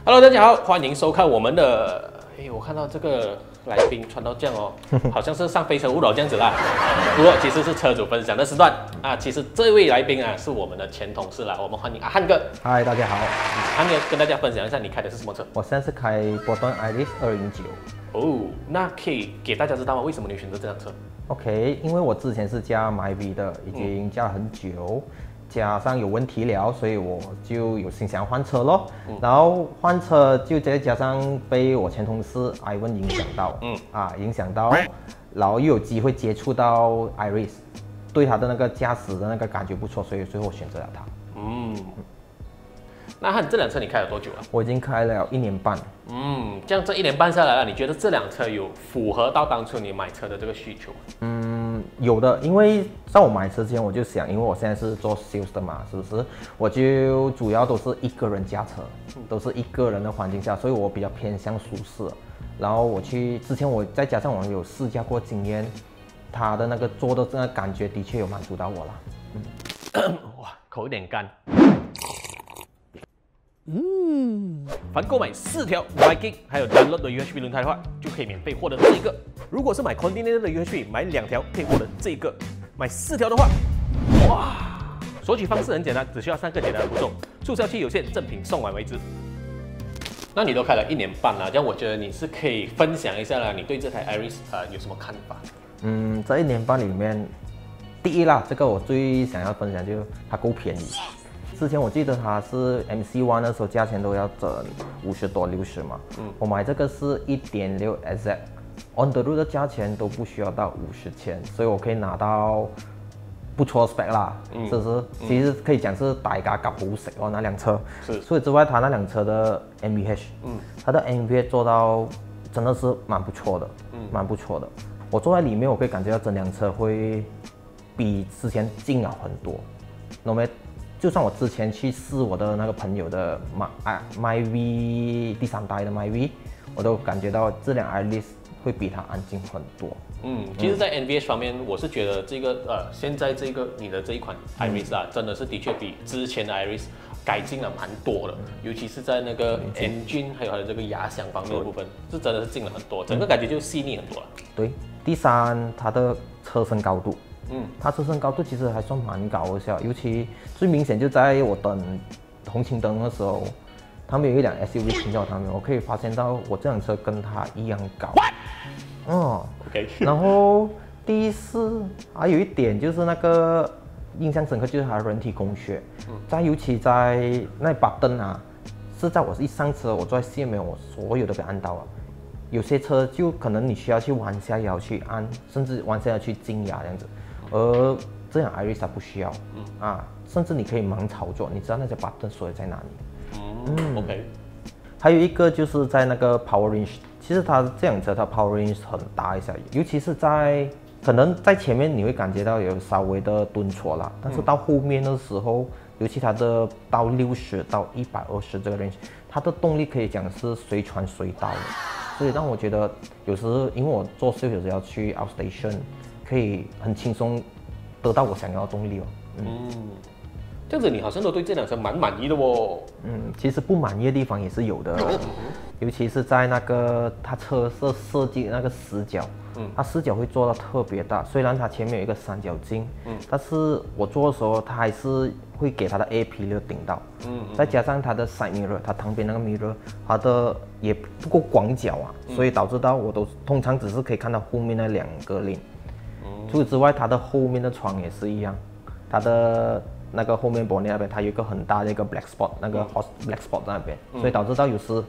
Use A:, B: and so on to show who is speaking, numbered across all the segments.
A: Hello， 大家好，欢迎收看我们的。我看到这个来宾穿到这样哦，好像是上非诚勿扰这样子啦。不过其实是车主分享的时段啊。其实这位来宾啊是我们的前同事啦，我们欢迎阿汉哥。
B: 嗨，大家好。
A: 汉哥跟大家分享一下，你开的是什么车？
B: 我现在是开波顿 Iris 209。
A: 哦，那可以给大家知道吗？为什么你选择这辆车
B: ？OK， 因为我之前是驾 MyV 的，已经驾了很久。加上有问题了，所以我就有心想换车咯。然后换车就再加上被我前同事 Ivan 影响到，影响到，然后又有机会接触到 Iris， 对他的那个驾驶的那个感觉不错，所以最后我选择了它。
A: 那汉这辆车你开了多久了？
B: 我已经开了1年半。
A: 这样这1年半下来了，你觉得这辆车有符合到当初你买车的这个需求？
B: 有的，因为在我买车之前我就想，因为我现在是做 sales 的嘛，是不是？我就主要都是一个人驾车，都是一个人的环境下，所以我比较偏向舒适。然后之前我再加上我有试驾过经验，他的那个坐的这个感觉的确有满足到我了。
A: 哇，口有点干。凡购买4条 Viking 还有 Dunlop 的 UHP 轮胎的话，就可以免费获得这个。如果是买 Continental 的 UHP， 买2条可以获得这个。买4条的话，哇！索取方式很简单，只需要3个简单的步骤，促销期有限，赠品送完为止。那你都开了1年半了，这样我觉得你是可以分享一下啦，你对这台 Iris 有什么看法？
B: 这1年半里面，第一啦，这个我最想要分享就是它够便宜。之前我记得它是 MC1 的时候价钱都要整50多60嘛，我买这个是1.6 SZ，on the road 的价钱都不需要到50千，所以我可以拿到不错的 spec 啦，是不是？其实可以讲是大家夾好食哦，那辆车。是。除此之外，它那辆车的 MVH，它的 MVH 做到真的是蛮不错的，蛮不错的。我坐在里面，我可以感觉到整辆车会比之前静了很多。那么就算我之前去试我的那个朋友的MyV 第3代的 MyV， 我都感觉到这辆 Iris 会比它安静很多。
A: 其实，在 NVH 方面，我是觉得这个现在这个你的这一款 Iris 啊，真的是的确比之前的 Iris 改进了蛮多的，尤其是在那个 engine 还有它的这个压响方面的部分，是真的是进了很多，整个感觉就细腻很多了。
B: 对，第3，它的车身高度。它车身高度其实还算蛮高的，尤其最明显就在我等红青灯的时候，他们有一辆 SUV 停到他们，我可以发现到我这辆车跟它一样高。
A: OK。
B: 然后第4，还有一点就是那个印象深刻，就是它的人体工学。尤其在那把灯啊，是在我一上车，我坐在下面，我所有都被按到了。有些车就可能你需要去弯下腰去按，甚至弯下腰去静压这样子。而这辆 Iris 它不需要，甚至你可以盲操作，你知道那些 button 所在哪里。
A: OK。
B: 还有一个就是在那个 power range， 其实它这辆车它 power range 很大一下，尤其是可能在前面你会感觉到有稍微的顿挫啦，但是到后面的时候，尤其它的到60到120这个 range， 它的动力可以讲是随传随到的，所以让我觉得有时因为我做sales有时要去 outstation。可以很轻松得到我想要的动力哦。
A: 这样子你好像都对这辆车蛮满意的哦。
B: 其实不满意的地方也是有的，尤其是在那个它车色设计的那个死角，它死角会做到特别大。虽然它前面有一个3角镜，但是我坐的时候它还是会给它的 A pillar 顶到。再加上它的 side mirror， 它旁边那个 mirror， 它的也不够广角啊，所以导致到我都通常只是可以看到后面那2个lane。除此之外，它的后面的窗也是一样，它的那个后面玻璃那边，它有一个很大的一个 black spot， 那个 black spot 在那边，所以导致到有时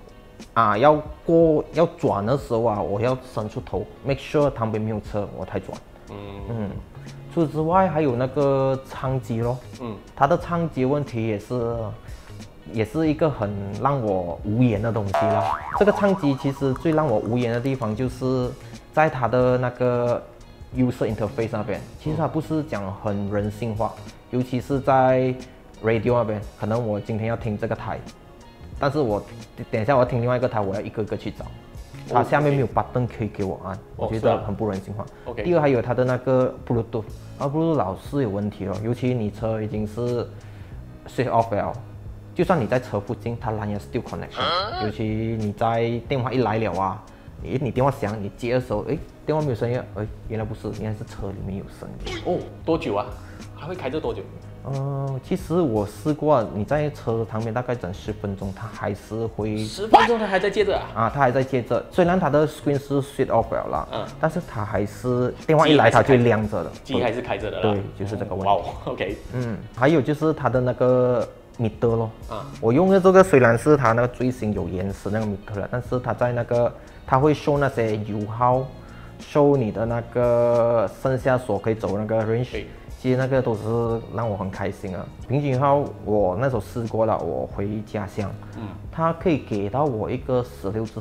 B: 要转的时候啊，我要伸出头 ，make sure 旁边没有车，我才转。除此之外，还有那个舱机咯，它的舱机问题也是一个很让我无言的东西啦。这个舱机其实最让我无言的地方就是在它的那个user interface 那边，其实它不是讲很人性化，尤其是在 radio 那边，可能我今天要听这个台，但是我等一下我要听另外一个台，我要一个个去找，它下面没有 button 可以给我按，我觉得很不人性化。第二还有它的那个 Bluetooth，Bluetooth 老是有问题了，尤其你车已经是 switch off 了， 就算你在车附近，它蓝牙 still connection。尤其你在电话一来了啊，你电话响，你接的时候，电话没有声音，原来不是，原来是车里面有声音。
A: 哦，多久啊？它会开着多久？
B: 其实我试过，你在车旁边大概整10分钟，它还是会
A: 10分钟它还在接着啊？
B: 它还在接着。虽然它的 screen 是 switch off 了啦，但是它还是电话一来它就亮着的，
A: 机还是开着的啦。
B: 对，就是这个问题。
A: 哇 ，OK。
B: 还有就是它的那个meter 咯，我用的这个虽然是它那个最新有延时那个 meter 了，但是它在那个它会show那些油耗，show你的那个剩下所可以走那个 range。其实那个都是让我很开心啊。平均号我那时候试过了，我回家乡，它可以给到我一个16至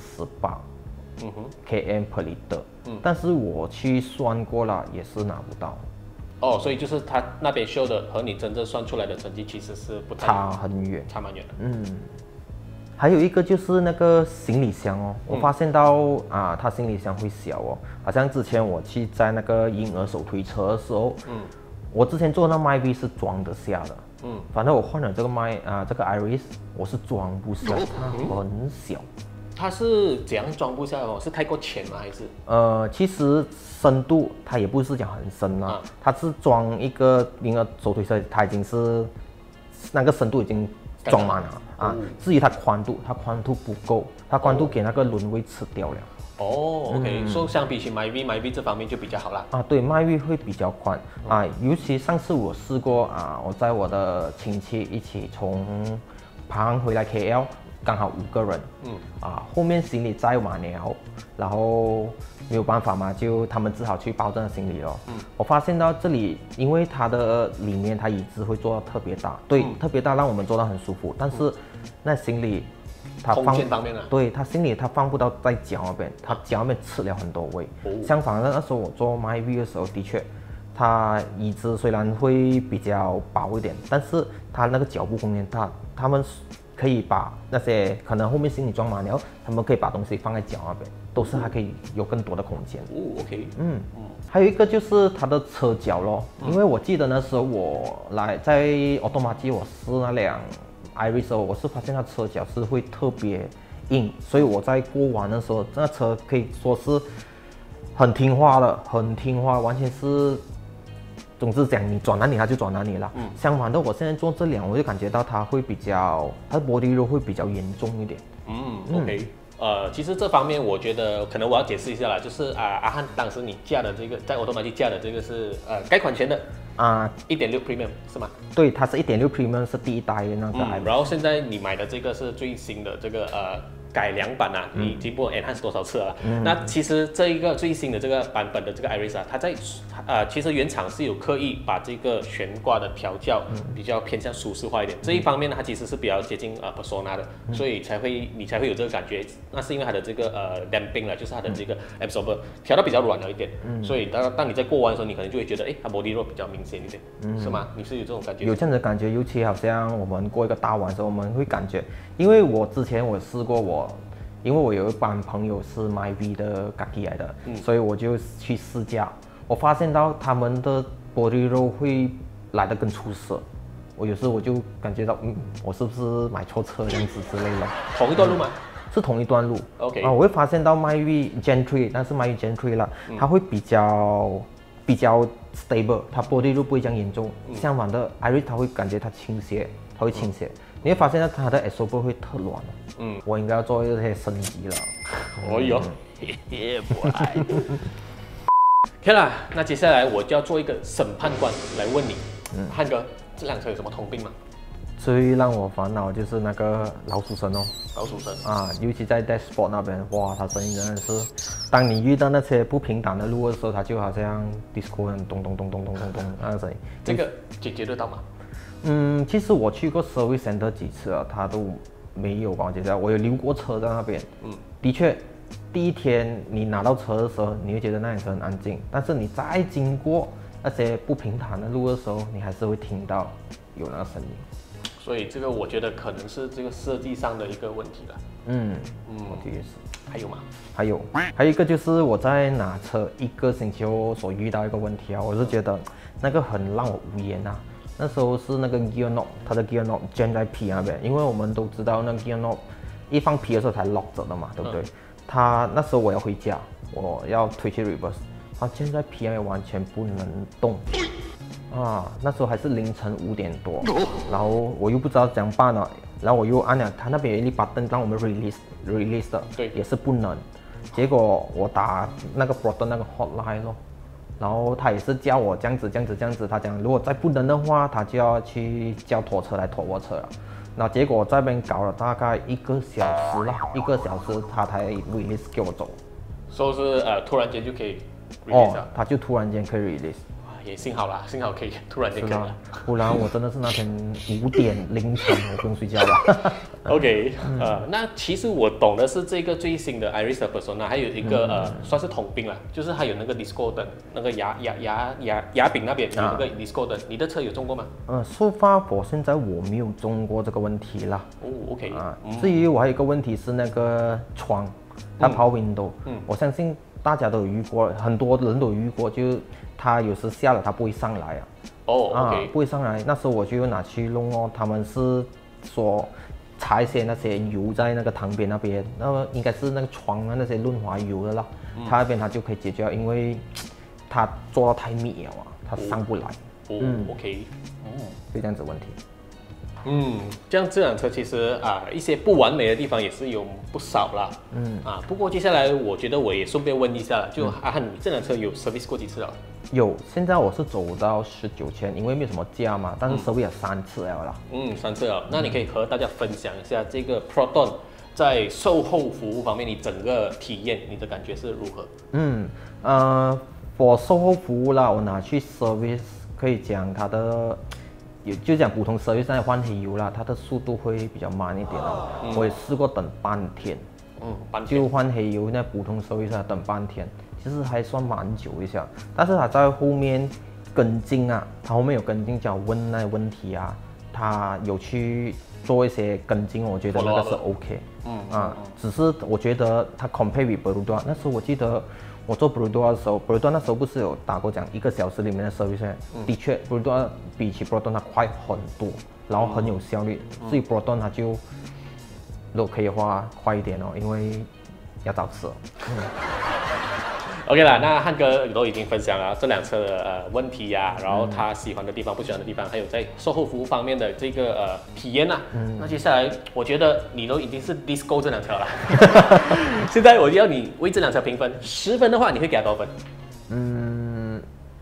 B: 18 km per liter，但是我去算过了，也是拿不到。
A: 哦，所以就是它那边秀的和你真正算出来的成绩其实是不太
B: 差很远，
A: 差蛮远的。
B: 还有一个就是那个行李箱哦，我发现到它行李箱会小哦，好像之前我去在那个婴儿手推车的时候，我之前做那 MyV 是装得下的，反正我换了这个这个 Iris， 我是装不下，它很小。
A: 它是怎样装不下哦？是太过浅吗？还是？
B: 其实深度它也不是讲很深啦，它是装一个婴儿手推车，它已经是那个深度已经装满了至于它宽度不够，它宽度给那个轮位吃掉了。
A: OK， 所以相比起 MyV 这方面就比较好啦。
B: 对，MyV 会比较宽尤其上次我试过我在我的亲戚一起从旁安回来 KL， 刚好5个人，后面行李载满了，然后没有办法嘛，就他们只好去包这个行李咯。我发现到这里，因为它的里面它椅子会做到特别大，对，特别大，让我们坐到很舒服，但是那行李。
A: 空间方面
B: 对，它行李它放不到在脚那边，它脚那边吃了很多位。相反的，那时候我做 MyV 的时候，的确，它椅子虽然会比较薄一点，但是它那个脚部空间，他们可以把那些可能后面行李装满了，他们可以把东西放在脚那边，都是还可以有更多的空间。
A: OK。
B: 还有一个就是它的车脚咯，因为我记得那时候我在Automatic我试那辆。Iris 我是发现它车脚是会特别硬，所以我在过弯的时候，那车可以说是很听话了，很听话，完全是，总之讲你转哪里它就转哪里了。相反的，我现在做这辆，我就感觉到它会比较，它的 body roll 会比较严重一点。
A: OK。其实这方面我觉得可能我要解释一下啦，就是阿汉当时你驾的这个在Automatic驾的这个是该款钱的1.6 Premium 是吗？
B: 对，它是1.6 Premium 是第一代的那个。
A: 然后现在你买的这个是最新的这个改良版你经过 enhance 多少次了？那其实这一个最新的这个版本的这个 Iris它在其实原厂是有刻意把这个悬挂的调教比较偏向舒适化一点。这一方面呢，它其实是比较接近Persona 的，所以你才会有这个感觉。那是因为它的这个damping 就是它的这个 absorber 调到比较软了一点，所以当你在过弯的时候，你可能就会觉得它 body roll 比较明显一点，是吗？你是有这种感觉？
B: 有这样的感觉，尤其好像我们过一个大弯的时候，我们会感觉，因为我之前我试过因为我有一班朋友是 MyV 的 Gaki 来的，所以我就去试驾。我发现到他们的 body roll 会来得更出色。有时我就感觉到，我是不是买错车这样子之类的。
A: 同一段路吗？
B: 是同一段路。
A: OK。
B: 我会发现到 MyV Gen 3，但是 MyV Gen 3啦，它会比较 stable， 它 body roll 不会这样严重。相反的 ，Iris 它会感觉它倾斜，你会发现到它的 absorber 会特软。我应该要做一些升级了。
A: OK 啦，那接下来我就要做一个审判官来问你，汉哥，这辆车有什么通病吗？
B: 最让我烦恼就是那个老鼠声哦，
A: 老鼠声
B: 尤其在 dashboard 那边，哇，它声音真的是，当你遇到那些不平坦的路的时候，它就好像 disco 那咚咚咚咚咚咚咚那个声音。
A: 这个解决得到吗？
B: 其实我去过 service center 几次了，它都没有帮我解决。我有留过车在那边，的确，第一天你拿到车的时候，你会觉得那辆车很安静，但是你再经过那些不平坦的路的时候，你还是会听到有那个声音。
A: 所以这个我觉得可能是这个设计上的一个问题了。
B: 我觉得也是。
A: 还有吗？
B: 还有一个就是我在拿车1个星期后所遇到一个问题我是觉得那个很让我无言那时候是那个 gear knob， 它的 gear knob 卷在皮那边，因为我们都知道那个 gear knob 一放皮的时候才 lock 着的嘛，对不对？它那时候我要回家，我要推去 reverse， 它卷在皮那边完全不能动。啊，那时候还是凌晨5点多，然后我又不知道怎样办了，然后我又按了它那边有一粒 button 让我们 release 的，
A: 对，
B: 也是不能。结果我打那个 Proton 那个 hotline 咯，然后他也是叫我这样子，他讲如果再不能的话，他就要去叫拖车来拖我车了。那结果在那边搞了大概1个小时啦，1个小时他才 release 给我走。
A: 说是突然间就可以 release 了，
B: 他就突然间可以 release。
A: 也幸好啦，幸好可以突然间可以了，
B: 不然我真的是那天5点凌晨我不用睡觉了。
A: OK，那其实我懂的是这个最新的 Iris 的 Persona， 还有一个算是统兵了，就是还有那个 Disco 灯，那个牙柄那边有那个 Disco 灯，你的车有中过吗
B: ？So far 现在我没有中过这个问题啦。
A: 哦 ，OK。
B: 至于我还有一个问题是那个窗，它Power Window，我相信大家都有遇过，很多人都有遇过，就它有时下了它不会上来啊。
A: OK，
B: 不会上来。那时候我就拿去弄哦，他们是说擦一些那些油在那个膛边那边，那么应该是那个窗啊那些润滑油的啦，它那边它就可以解决，因为它做到太密了啊，它上不来。
A: OK，
B: 就这样子问题。
A: 这样这辆车其实一些不完美的地方也是有不少啦。不过接下来我觉得我也顺便问一下了，就阿汉，你这辆车有 service 过几次了？
B: 有，现在我是走到19,000，因为没有什么价嘛，但是service有3次了啦。
A: 3次了，那你可以和大家分享一下这个 Proton 在售后服务方面，你整个体验，你的感觉是如何？
B: 我售后服务啦，我拿去 service 可以讲它的。就讲普通service上换黑油啦，它的速度会比较慢一点啦。我也试过等半天，就换黑油那普通service上等半天，其实还算蛮久一下。但是它在后面跟进啊，它后面有跟进，讲问那问题啊，它有去做一些跟进，我觉得那个是 OK。只是我觉得它 compare with Perodua， 那时候我记得。我做 Perodua 的时候 ，Perodua 那时候不是有打过讲1个小时里面的 service，的确 Perodua 比起 Proton 它快很多，然后很有效率。至于 Proton 它就如果可以的话快一点哦，因为要早吃。
A: OK 啦，那汉哥都已经分享了这辆车的问题呀，然后他喜欢的地方、不喜欢的地方，还有在售后服务方面的这个体验呐。那接下来我觉得你都已经是 Disco 这辆车了，现在我要你为这辆车评分，10分的话，你会给它多少分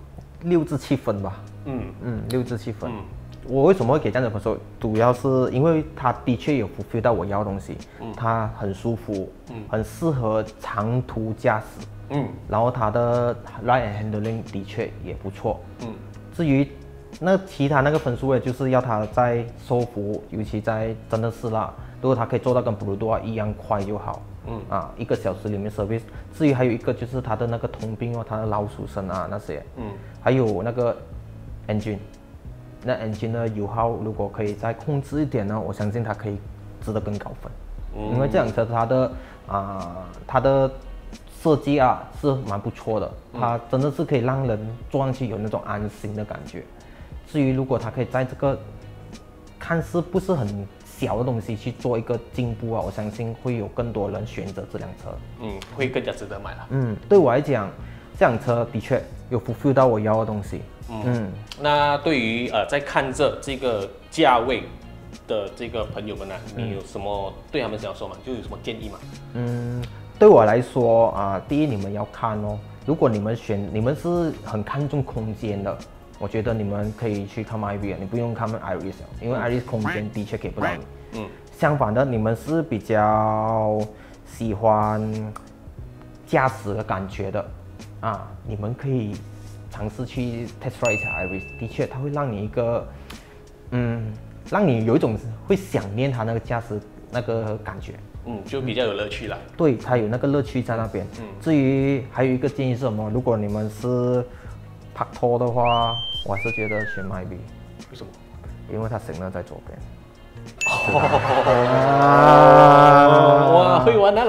B: ？6至7分吧。6至7分。我为什么会给这样的分数？主要是因为它的确有 fulfill 到我要的东西，它很舒服，很适合长途驾驶。然后它的 ride and handling 的确也不错。至于那其他那个分数呢，就是要它在售后服务，尤其在真的是啦，如果它可以做到跟 Perodua 一样快就好。1个小时里面 service。至于还有一个就是它的那个通病哦，它的老鼠声啊那些。还有那个 engine， 那 engine 的油耗如果可以再控制一点呢，我相信它可以值得更高分。因为这辆车它的设计啊是蛮不错的，它真的是可以让人坐上去有那种安心的感觉。至于如果它可以在这个看似不是很小的东西去做一个进步啊，我相信会有更多人选择这辆车，
A: 会更加值得买了。
B: 对我来讲，这辆车的确有 fulfill 到我要的东西。
A: 那对于在看着这个价位的这个朋友们呢，你有什么对他们想要说吗？就有什么建议吗？
B: 对我来说第一你们要看哦，如果你们是很看重空间的，我觉得你们可以去看 Myvi， 你不用看 Iris， 因为 Iris 空间的确给不到你。相反的，你们是比较喜欢驾驶的感觉的你们可以尝试去 test ride 一下 Iris， 的确它会让你一个让你有一种会想念它那个驾驶那个感觉。
A: 就比较有乐趣了。
B: 对，它有那个乐趣在那边。至于还有一个建议是什么？如果你们是拍拖的话，我还是觉得选 Myvi。
A: 为什么？
B: 因为它行了在左边。
A: 哇，会玩啊，老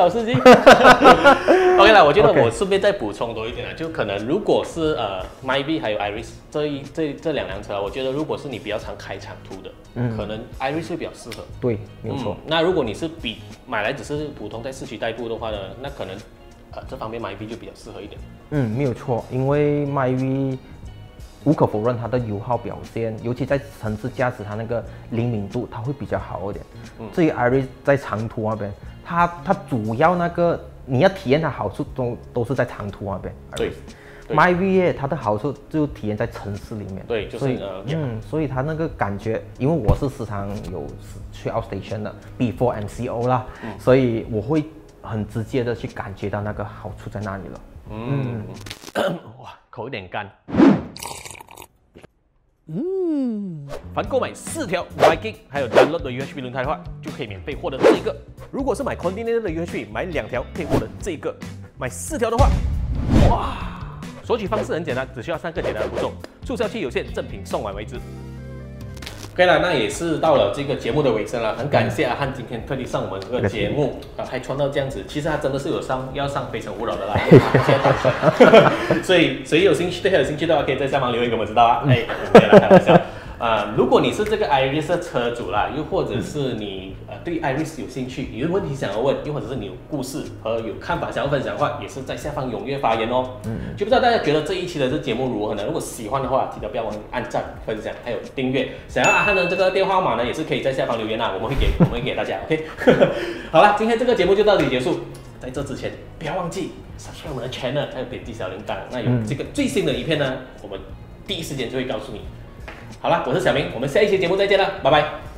A: 老司机。OK 啦，我觉得我顺便再补充多一点啊，就可能如果是Myvi 还有 Iris 这两辆车，我觉得如果是你比较常开长途的，可能 Iris 会比较适合。
B: 对，没有错。
A: 那如果你是买来只是普通在市区代步的话呢，那可能这方面 Myvi 就比较适合一点。
B: 没有错，因为 Myvi 无可否认它的油耗表现，尤其在城市驾驶，它那个灵敏度它会比较好一点。至于 Iris 在长途那边，它主要那个你要体验它好处都是在长途那边。
A: 对。
B: Myvi 它的好处就体验在城市里面。
A: 对，就是
B: 所以它那个感觉，因为我是时常有去 outstation 的 before MCO 啦，所以我会很直接的去感觉到那个好处在哪里了。
A: 哇，口有点干。凡购买4条 Viking 还有 Dunlop 的 UHP 轮胎的话，就可以免费获得这个。如果是买 Continental 的 UHP， 买2条可以获得这个。买4条的话，哇！索取方式很简单，只需要3个简单的步骤，促销期有限，赠品送完为止。OK 了，那也是到了这个节目的尾声了，很感谢阿汉今天特地上我们这个节目，还穿到这样子，其实他真的是要上《非诚勿扰》的啦，现在单身，所以谁有兴趣的话，可以在下方留言给我们知道啊。没有啦，开玩笑。如果你是这个 Iris 的车主啦，又或者是你对 Iris 有兴趣，有问题想要问，又或者是你有故事和有看法想要分享的话，也是在下方踊跃发言哦。就不知道大家觉得这一期的这节目如何呢？如果喜欢的话，记得不要忘记按赞、分享还有订阅。想要阿汉的这个电话号码呢，也是可以在下方留言啦，我们会给大家。OK， 好了，今天这个节目就到这里结束。在这之前，不要忘记 subscribe 我们的 channel， 还有点击小铃铛。那有这个最新的影片呢，我们第一时间就会告诉你。好了，我是小明，我们下一期节目再见了，拜拜。